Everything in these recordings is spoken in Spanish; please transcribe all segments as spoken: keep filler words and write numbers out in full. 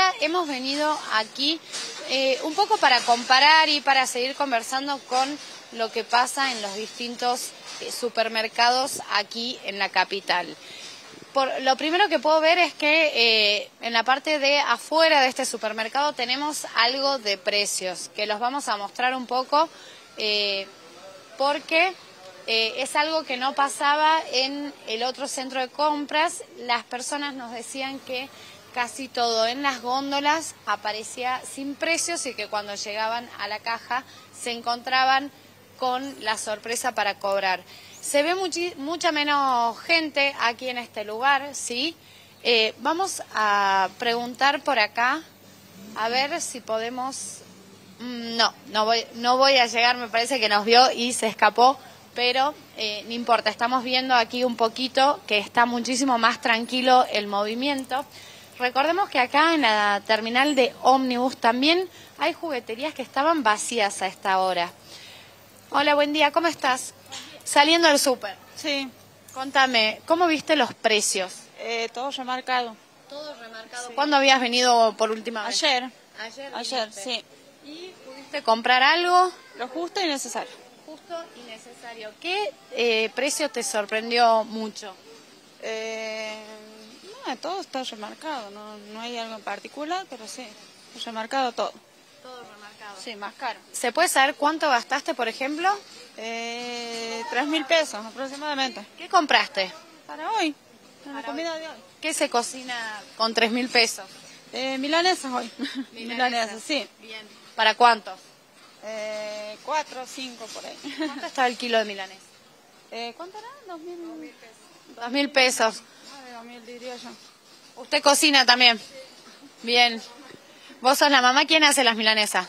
señora, hemos venido aquí eh, un poco para comparar y para seguir conversando con lo que pasa en los distintos eh, supermercados aquí en la capital. Por, lo primero que puedo ver es que eh, en la parte de afuera de este supermercado tenemos algo de precios, que los vamos a mostrar un poco eh, porque eh, es algo que no pasaba en el otro centro de compras. Las personas nos decían que casi todo en las góndolas aparecía sin precios y que cuando llegaban a la caja se encontraban con la sorpresa para cobrar. Se ve muchi, mucha menos gente aquí en este lugar, ¿sí? Eh, vamos a preguntar por acá, a ver si podemos... No, no voy, no voy a llegar, me parece que nos vio y se escapó, pero eh, no importa, estamos viendo aquí un poquito que está muchísimo más tranquilo el movimiento. Recordemos que acá en la terminal de ómnibus también hay jugueterías que estaban vacías a esta hora. Hola, buen día, ¿cómo estás? Saliendo del súper. Sí. Contame, ¿cómo viste los precios? Eh, todo remarcado. Todo remarcado. Sí. ¿Cuándo habías venido por última vez? Ayer. Ayer. Ayer, viniste. sí. ¿Y pudiste comprar algo? Lo justo y necesario. Justo y necesario. ¿Qué eh, precio te sorprendió mucho? Eh, no, todo está remarcado. No, no hay algo en particular, pero sí. Remarcado todo. Todo remarcado. Sí, más caro. ¿Se puede saber cuánto gastaste, por ejemplo? Eh, tres mil pesos aproximadamente. ¿Qué compraste? Para hoy. Para la Para comida hoy. de hoy. ¿Qué se cocina con tres mil pesos? Eh, milanesas hoy. Milanesas. Milanesas, sí. Bien. ¿Para cuántos? Eh, cuatro, cinco por ahí. ¿Cuánto está el kilo de milanesa? Eh, ¿Cuánto era? Dos mil. Dos mil pesos. Dos mil pesos. Ah, de dos mil diría yo. ¿Usted cocina también? Bien. ¿Vos sos la mamá? ¿Quién hace las milanesas?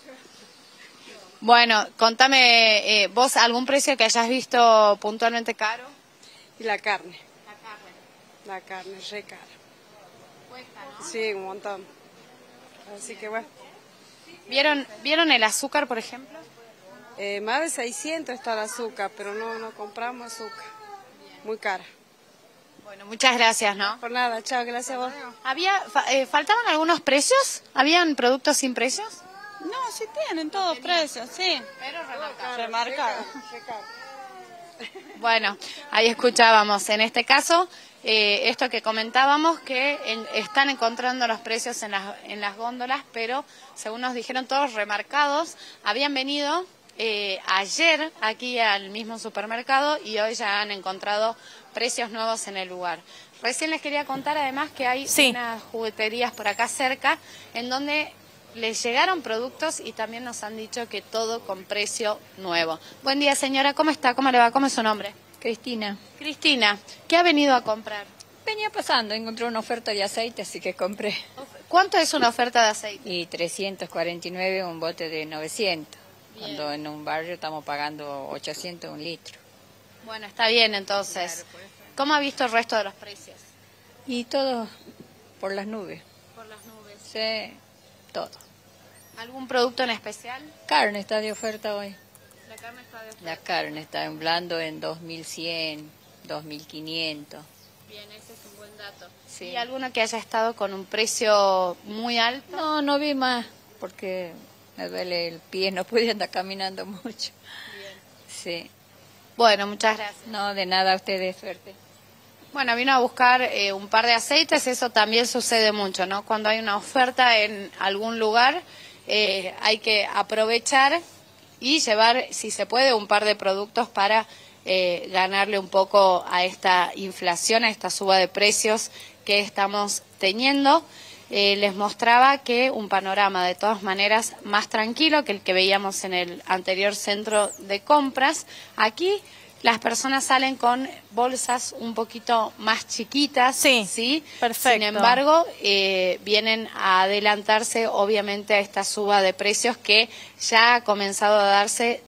Bueno, contame, eh, ¿vos algún precio que hayas visto puntualmente caro? Y la carne, La carne. la carne es re cara. Cuesta, ¿no? Sí, un montón. Así que bueno, ¿Vieron, ¿Vieron el azúcar, por ejemplo? eh, más de seiscientos está el azúcar, pero no, no compramos azúcar. Muy cara. Bueno, muchas gracias, ¿no? Por nada, chao, gracias a vos. ¿Había, fa- eh, ¿Faltaban algunos precios? ¿Habían productos sin precios? No, sí tienen todos precios, sí. Pero remarcados. Remarcado. Bueno, ahí escuchábamos. En este caso, eh, esto que comentábamos, que en- están encontrando los precios en las, en las góndolas, pero según nos dijeron todos remarcados, habían venido eh, ayer aquí al mismo supermercado y hoy ya han encontrado precios nuevos en el lugar. Recién les quería contar además que hay Sí. unas jugueterías por acá cerca en donde les llegaron productos y también nos han dicho que todo con precio nuevo. Buen día, señora, ¿cómo está? ¿Cómo le va? ¿Cómo es su nombre? Cristina, Cristina, ¿qué ha venido a comprar? venía pasando, encontré una oferta de aceite, así que compré. ¿Cuánto es una oferta de aceite? Y trescientos cuarenta y nueve un bote de novecientos, Bien. cuando en un barrio estamos pagando ochocientos un litro. Bueno, está bien entonces. ¿Cómo ha visto el resto de los precios? Y todo por las nubes, Por las nubes. sí, todo. ¿Algún producto en especial? Carne está de oferta hoy. La carne está de oferta. La carne está en blando en dos mil cien, dos mil quinientos. Bien, ese es un buen dato. Sí. ¿Y alguno que haya estado con un precio muy alto? No, no vi más, porque me duele el pie, no pude andar caminando mucho. Bien. Sí. Bueno, muchas gracias. No, de nada, a ustedes, suerte. Bueno, vino a buscar eh, un par de aceites, eso también sucede mucho, ¿no? Cuando hay una oferta en algún lugar, eh, hay que aprovechar y llevar, si se puede, un par de productos para eh, ganarle un poco a esta inflación, a esta suba de precios que estamos teniendo. Eh, les mostraba que un panorama de todas maneras más tranquilo que el que veíamos en el anterior centro de compras. Aquí las personas salen con bolsas un poquito más chiquitas, Sí, ¿sí? perfecto. Sin embargo, eh, vienen a adelantarse obviamente a esta suba de precios que ya ha comenzado a darse